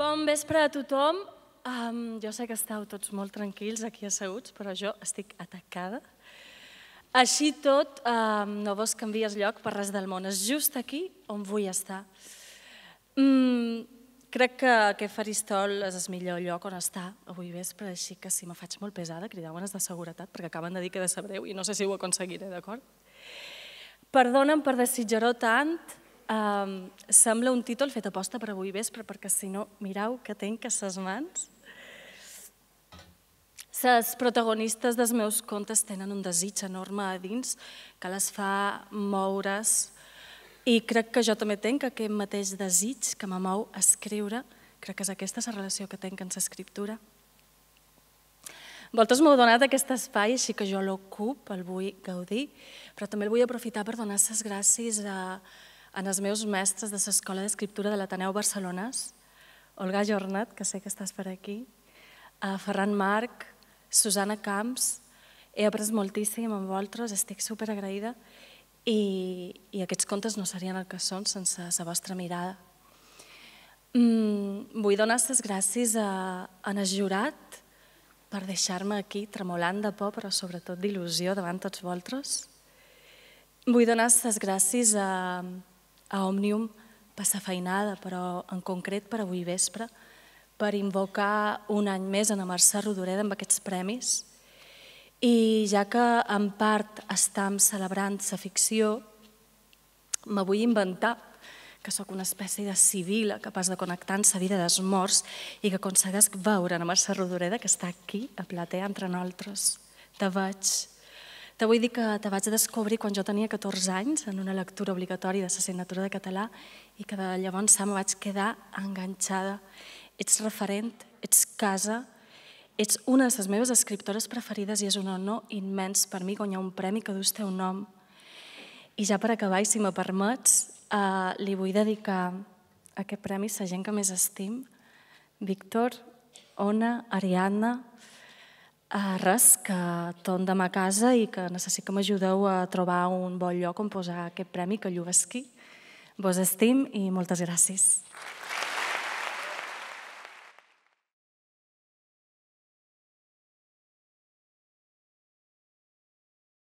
Bon vespre a tothom. Jo sé que estàu tots molt tranquils aquí asseguts, però jo estic atacada. Així tot, no vos canvies lloc per res del món. És just aquí on vull estar. Crec que aquest faristol és el millor lloc on estar avui vespre, així que si me faig molt pesada, crideu-me's de seguretat, perquè acaben de dir que he de ser breu i no sé si ho aconseguiré, d'acord? Perdona'm per desitjar-ho tant. Sembla un títol fet aposta per avui vespre, perquè si no, mireu que tinc a ses mans. Les protagonistes dels meus contes tenen un desig enorme a dins que les fa moure's i crec que jo també tinc aquest mateix desig que me mou a escriure. Crec que és aquesta la relació que tinc amb l'escriptura. Vosaltres m'heu donat aquest espai, així que jo l'ocup, el vull gaudir, però també el vull aprofitar per donar les gràcies als meus mestres de l'Escola d'Escriptura de l'Ateneu Barcelonès, Olga Jornet, que sé que estàs per aquí, Ferran Marc, Susana Camps. He après moltíssim amb vosaltres, estic superagraïda i aquests contes no serien el que són sense la vostra mirada. Vull donar les gràcies al jurat per deixar-me aquí tremolant de por, però sobretot d'il·lusió davant tots vosaltres. Vull donar les gràcies a Òmnium per la feinada, però en concret per avui vespre, per invocar un any més a la Mercè Rodoreda amb aquests premis. I ja que en part estem celebrant la ficció, me vull inventar que sóc una espècie de sibila capaç de connectar amb la vida dels morts i que aconseguesc veure la Mercè Rodoreda, que està aquí, a platea entre nosaltres. Te vull dir que te vaig descobrir quan jo tenia 14 anys en una lectura obligatòria de l'assignatura de català i que de llavors me vaig quedar enganxada. Ets referent, ets casa, ets una de les meves escriptores preferides i és un honor immens per mi guanyar un premi que du el teu nom. I ja per acabar, i si me permets, li vull dedicar aquest premi a la gent que més estim, Víctor, Ona, Ariadna, res, que torn demà a casa i que necessito que m'ajudeu a trobar un bon lloc on posar aquest premi que lluesqui. Vos estim i moltes gràcies.